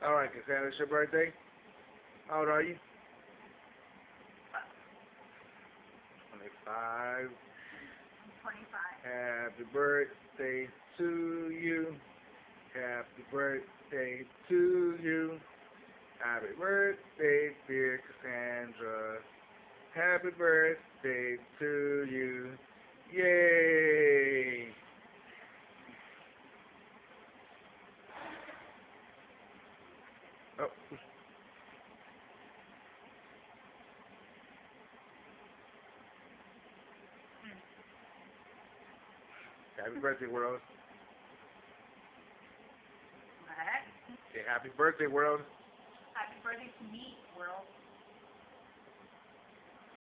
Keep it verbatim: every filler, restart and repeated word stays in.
All right, Cassandra, it's your birthday. How old are you? twenty-five. twenty-five. Happy birthday to you. Happy birthday to you. Happy birthday, dear Cassandra. Happy birthday to you. Yay! Oh. Happy birthday, world. What? Say happy birthday, world. Happy birthday to me, world.